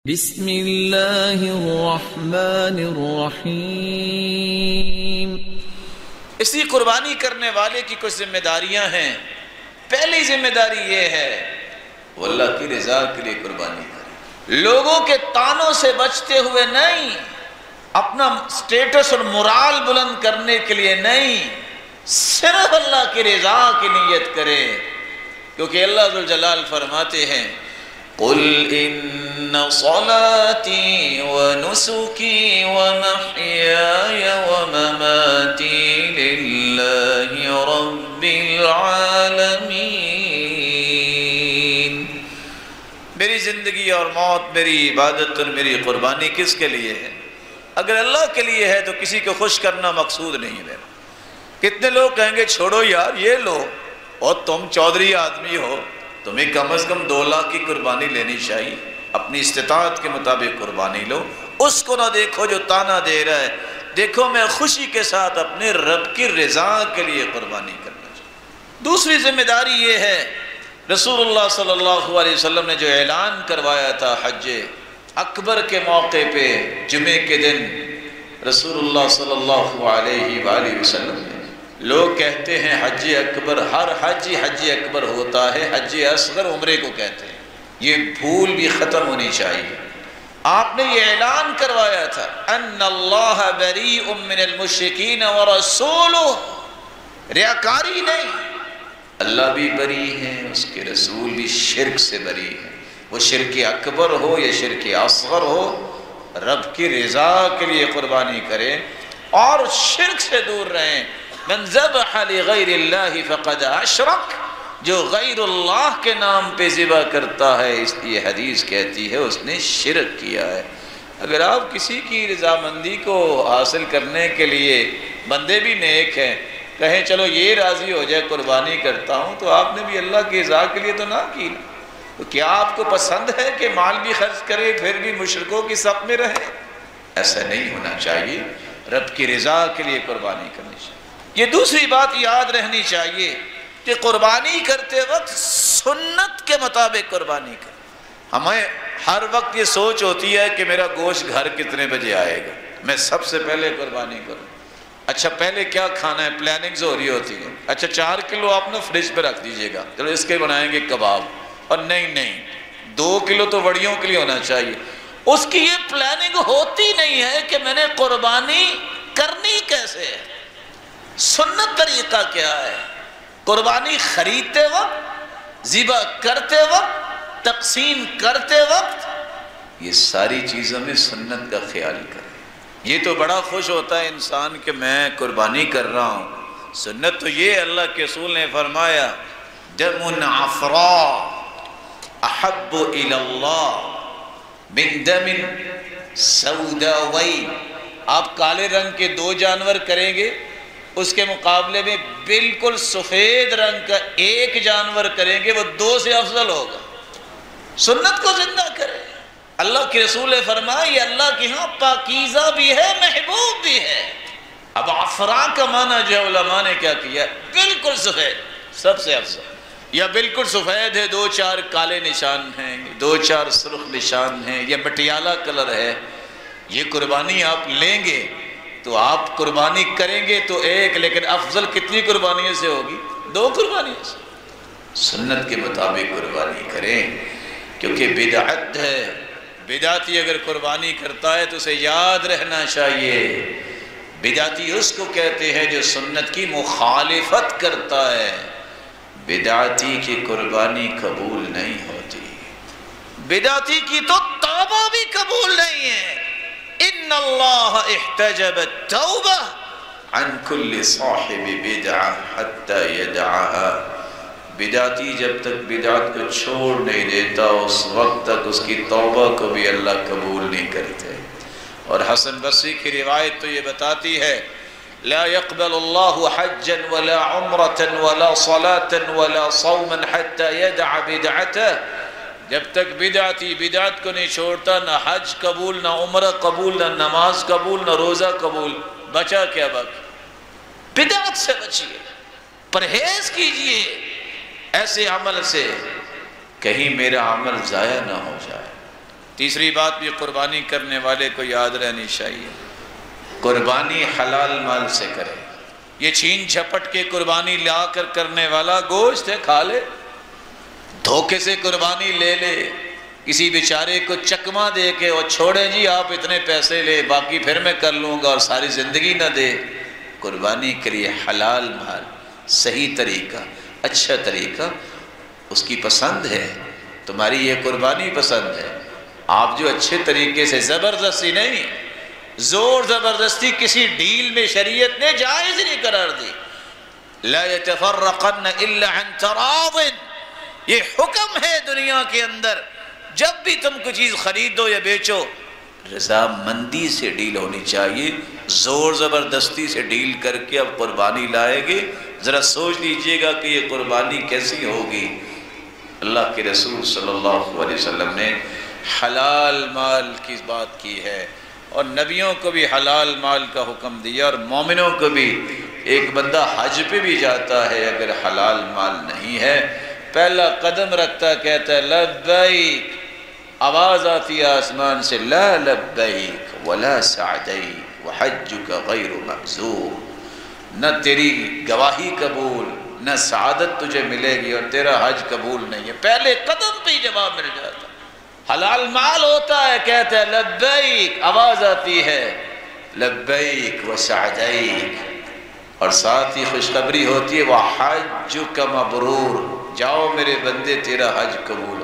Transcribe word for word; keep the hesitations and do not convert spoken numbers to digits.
بسم اللہ الرحمن الرحیم۔ اسی قربانی کرنے والے کی کچھ ذمہ داریاں ہیں۔ پہلی ذمہ داری یہ ہے وہ اللہ کی رضا کے لیے قربانی کرے، لوگوں کے طعنوں سے بچتے ہوئے نہیں، اپنا سٹیٹس اور مورال بلند کرنے کے لیے نہیں، صرف اللہ کی رضا کی نیت کرے، کیونکہ اللہ ذوالجلال فرماتے ہیں قُلْ إِنَّ صَلَاتِي وَنُسُكِي وَمَحْيَايَ وَمَمَاتِي لِلَّهِ رَبِّ الْعَالَمِينَ۔ میری زندگی اور موت، میری عبادت اور میری قربانی کس کے لیے ہے؟ اگر اللہ کے لیے ہے تو کسی کو خوش کرنا مقصود نہیں ہے میرا۔ کتنے لوگ کہیں گے چھوڑو یار یہ لو، اور تم چودھری آدمی ہو، تمہیں کم از کم دو لاکھ کی قربانی لینی چاہیے، اپنی استطاعت کے مطابق قربانی لو۔ اس کو نہ دیکھو جو تانا دے رہا ہے، دیکھو میں خوشی کے ساتھ اپنے رب کی رضا کے لیے قربانی کرنا چاہیے۔ دوسری ذمہ داری یہ ہے، رسول اللہ صلی اللہ علیہ وسلم نے جو اعلان کروایا تھا حج اکبر کے موقع پہ جمعے کے دن، رسول اللہ صلی اللہ علیہ وآلہ وسلم نے، لوگ کہتے ہیں حج اکبر، ہر حج حج اکبر ہوتا ہے، حج اصغر عمرے کو کہتے ہیں، یہ بھول بھی ختم ہونی چاہیے۔ آپ نے یہ اعلان کروایا تھا ان اللہ بریء من المشرکین ورسولہ، ریاکاری نہیں، اللہ بھی بری ہے، اس کے رسول بھی شرک سے بری ہے، وہ شرک اکبر ہو یا شرک اصغر ہو، رب کی رضا کے لیے قربانی کریں اور شرک سے دور رہیں۔ من ذبح لغیر اللہ فقد اشرک، جو غیر اللہ کے نام پہ ذبح کرتا ہے، اس لیے حدیث کہتی ہے اس نے شرک کیا ہے۔ اگر آپ کسی کی رضامندی کو حاصل کرنے کے لیے، بندے بھی نیک ہیں، کہیں چلو یہ راضی ہو جائے قربانی کرتا ہوں، تو آپ نے بھی اللہ کی رضا کے لیے تو نہ کی۔ تو کیا آپ کو پسند ہے کہ مال بھی خرچ کرے پھر بھی مشرکوں کی صف میں رہے؟ ایسا نہیں ہونا چاہیے، رب کی رضا کے لیے قربانی کرنی چاہیے۔ یہ دوسری بات یاد رہنی چاہیے کہ قربانی کرتے وقت سنت کے مطابق قربانی کریں۔ ہمیں ہر وقت یہ سوچ ہوتی ہے کہ میرا گوشت گھر کتنے بجے آئے گا، میں سب سے پہلے قربانی کروں۔ اچھا پہلے کیا کھانا ہے، پلاننگز ہو رہی ہوتی ہے، اچھا چار کلو آپ نے فریج پہ رکھ دیجئے گا، چلو اس کے بنائیں گے کباب، اور نہیں نہیں دو کلو تو وڑیوں کے لیے ہونا چاہیے۔ اس کی یہ پلاننگ ہوتی نہیں ہے کہ میں نے قربانی کرنی کیسے ہے، سنت طریقہ کیا ہے۔ قربانی خریدتے وقت، ذبح کرتے وقت، تقسیم کرتے وقت، یہ ساری چیزوں میں سنت کا خیال کریں۔ یہ تو بڑا خوش ہوتا ہے انسان کہ میں قربانی کر رہا ہوں، سنت تو یہ اللہ کے رسول نے فرمایا دم عفراء احب الی اللہ من دم سوداوین، آپ کالے رنگ کے دو جانور کریں گے، اس کے مقابلے میں بالکل سفید رنگ کا ایک جانور کریں گے، وہ دو سے افضل ہوگا۔ سنت کو زندہ کریں۔ اللہ کے رسول نے فرمایا یہ اللہ کے ہاں پاکیزہ بھی ہے، محبوب بھی ہے۔ اب عفراء کا معنی جو علماء نے کیا کیا، بالکل سفید سب سے افضل، یا بالکل سفید ہے دو چار کالے نشان ہیں، دو چار سرخ نشان ہیں، یا مٹیالہ کلر ہے، یہ قربانی آپ لیں گے تو آپ قربانی کریں گے تو ایک، لیکن افضل کتنی قربانیوں سے ہوگی؟ دو قربانیوں سے۔ سنت کے مطابق قربانی کریں، کیونکہ بدعت ہے، بدعتی اگر قربانی کرتا ہے تو اسے یاد رہنا چاہیے، بدعتی اس کو کہتے ہیں جو سنت کی مخالفت کرتا ہے، بدعتی کی قربانی قبول نہیں ہوتی، بدعتی کی تو توبہ بھی قبول نہیں ہے۔ ان اللہ احتجب التوبہ عن کل صاحب بدعہ حتی یدعہا، بدعتی جب تک بدعت کو چھوڑ نہیں دیتا اس وقت تک اس کی توبہ کو بھی اللہ قبول نہیں کرتے۔ اور حسن بصری کی روایت تو یہ بتاتی ہے لا يقبل اللہ حجا ولا عمرة ولا صلاة ولا صوما حتی یدع بدعته، جب تک بدعتی بدعت کو نہیں چھوڑتا، نہ حج قبول، نہ عمرہ قبول، نہ نماز قبول، نہ روزہ قبول، بچا کیا باقی؟ بدعت سے بچیے، پرہیز کیجئے ایسے عمل سے، کہیں میرا عمل ضائع نہ ہو جائے۔ تیسری بات بھی قربانی کرنے والے کو یاد رہنی چاہیے، قربانی حلال مال سے کرے۔ یہ چھین جھپٹ کے قربانی لا کر کرنے والا گوشت ہے کھا لے، دھوکے سے قربانی لے لے، کسی بیچارے کو چکما دے کے اور چھوڑے جی آپ اتنے پیسے لے باقی پھر میں کر لوں گا اور ساری زندگی نہ دے۔ قربانی کے لیے حلال مال، صحیح طریقہ، اچھا طریقہ اس کی پسند ہے، تمہاری یہ قربانی پسند ہے، آپ جو اچھے طریقے سے، زبردستی نہیں، زور زبردستی کسی ڈیل میں شریعت نے جائز نہیں قرار دی۔ لا يتفرقن الا عن تراض، یہ حکم ہے دنیا کے اندر، جب بھی تم کوئی چیز خریدو یا بیچو رضامندی سے ڈیل ہونی چاہیے۔ زور زبردستی سے ڈیل کر کے اب قربانی لائے گے، ذرا سوچ لیجئے گا کہ یہ قربانی کیسی ہوگی۔ اللہ کے رسول صلی اللہ علیہ وسلم نے حلال مال کی بات کی ہے، اور نبیوں کو بھی حلال مال کا حکم دیا، اور مومنوں کو بھی۔ ایک بندہ حج پہ بھی جاتا ہے، اگر حلال مال نہیں ہے، پہلا قدم رکھتا کہتا ہے لبیک، آواز آتی ہے آسمان سے لا لبیک ولا سعدیک وحجک غیر مبذور، نہ تیری گواہی قبول، نہ سعادت تجھے ملے گی، اور تیرا حج قبول نہیں ہے۔ پہلے قدم پہ ہی جواب مل جاتا۔ حلال مال ہوتا ہے، کہتا ہے لبیک، آواز آتی ہے لبیک وسعدیک، اور ساتھ ہی خوشخبری ہوتی ہے وحجک مبرور، جاؤ میرے بندے تیرا حج قبول